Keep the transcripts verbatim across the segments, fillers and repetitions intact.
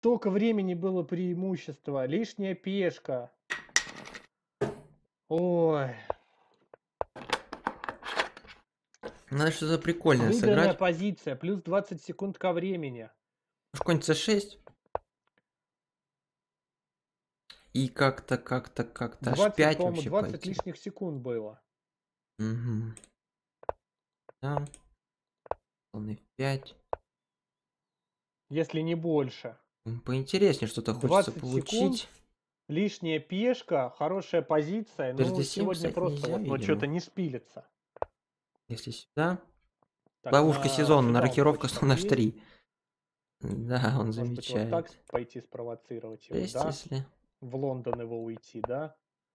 столько времени было преимущество. Лишняя пешка. Ой. Надо что-то прикольное Выигранная сыграть. позиция. Плюс двадцать секунд ко времени. Какой-нибудь цэ шесть. И как-то, как-то, как-то аж двадцать, пять по-моему, вообще двадцать пойти. лишних секунд было. Угу. Да. Он и пять. Если не больше. Поинтереснее что-то хочется двадцать получить. секунд. Лишняя пешка. Хорошая позиция. Ну, Перед сим, сегодня кстати, просто нельзя, вот, ну, видимо. что-то не шпилится. Если сюда. Так, Ловушка на... сезона, на Сюда он рокировка хочет сто наш отъесть. три. Да, он Может быть, вот так замечает. пойти спровоцировать его, Есть, да? если В Лондон его уйти, да?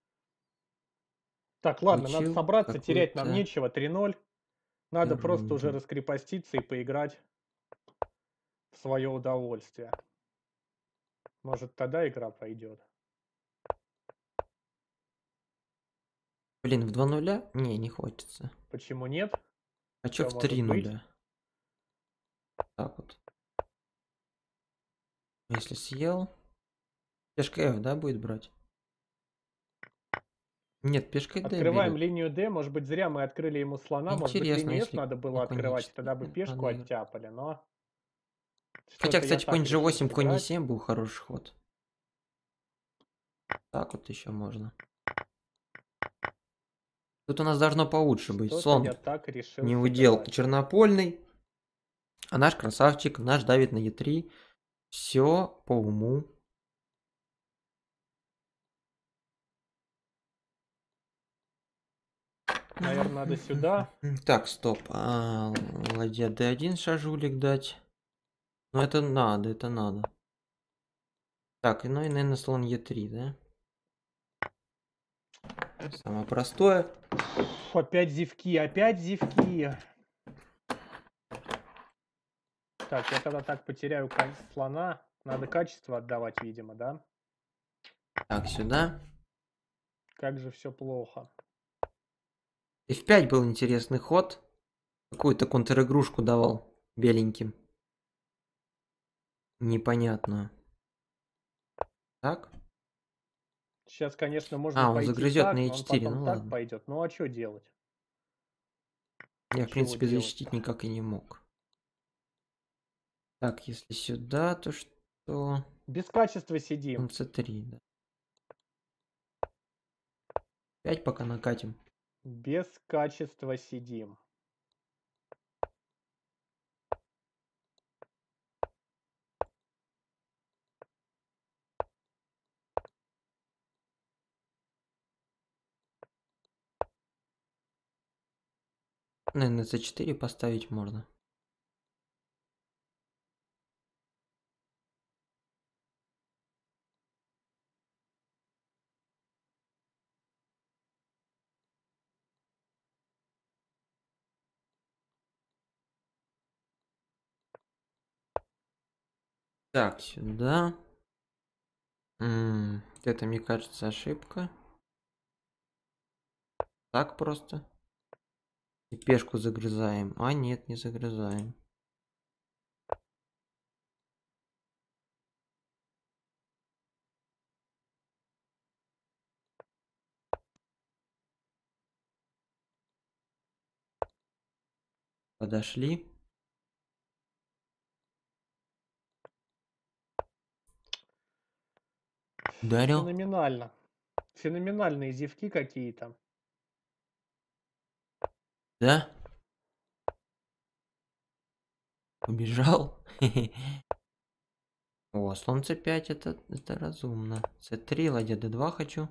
Так, ладно, надо получил собраться, терять нам какую-то нечего. три ноль. Надо просто уже ерунду. раскрепоститься и поиграть в свое удовольствие. Может, тогда игра пойдет. Блин, в два нуля? Не, не хочется. Почему нет? Хочу Все в может три быть. нуля. Так вот. Если съел. Пешка F, да, будет брать? Нет, пешкой D Открываем берет. линию D. Может быть, зря мы открыли ему слона. Может быть, Интересно, линию F если надо было на коне открывать, и тогда бы четыре пешку надо играть. оттяпали, но... Хотя, Что-то я кстати, конь так джи решил восемь, конь и сыграть. семь был хороший ход. Так вот еще можно. Тут у нас должно получше быть. Что-то Слон я так решил не удел сыграть. чернопольный. А наш красавчик, наш давит на е три. Все по уму. Наверное, надо сюда. Так, стоп. А, ладья дэ один шажулик дать. Ну это надо, это надо. Так, ну и, наверное, слон е три, да? Самое простое. Фу, опять зевки, опять зевки. Так, я тогда так потеряю слона. Надо качество отдавать, видимо, да? Так, сюда. Как же все плохо. эф пять был интересный ход. Какую-то контр-игрушку давал беленьким. Непонятную. Так. Сейчас, конечно, можно А, он пойти загрызет на так, е но он четыре, потом ну так ладно. пойдет. Ну а что делать? Я, в Чего принципе, делать-то? защитить никак и не мог. Так, если сюда, то что? Без качества Он сидим. цэ три, да. пять пока накатим. Без качества сидим. Наверное, цэ четыре поставить можно. Так, сюда. М-м, это, мне кажется, ошибка. Так просто. И пешку загрызаем. А, нет, не загрызаем. Подошли. Ударил. Феноменально. Феноменальные зевки какие-то. Да? Убежал. О, слон цэ пять, это, это разумно. цэ три, ладья дэ два хочу.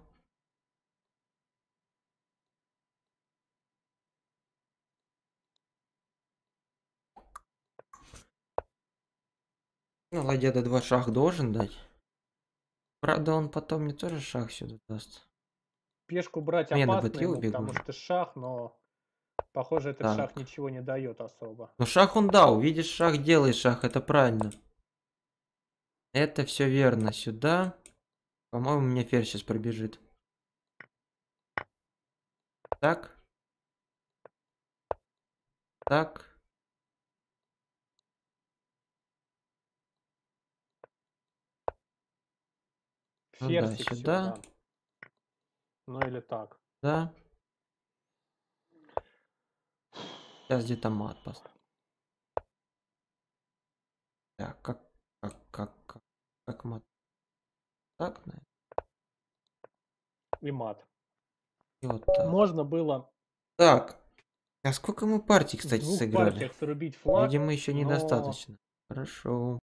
Ну, ладья дэ два шах должен дать. Правда, он потом мне тоже шах сюда даст. Пешку брать Ну, я на опасно бэ три ему, убегу потому уже. что шах, но похоже, этот шах Так. ничего не дает особо. Ну, шах он дал. Видишь, шах, делай шах. Это правильно. Это все верно. Сюда. По-моему, мне ферзь сейчас пробежит. Так. Так. Ну да, Ферзь и всё, сюда. да. Ну или так. Да. Сейчас где-то мат пос Так, как как как как как мат? Так, наверно? И мат. И вот так. Можно было Так, а сколько мы партий, в кстати, двух сыграли? партиях срубить флаг, Видимо, еще но недостаточно. Хорошо.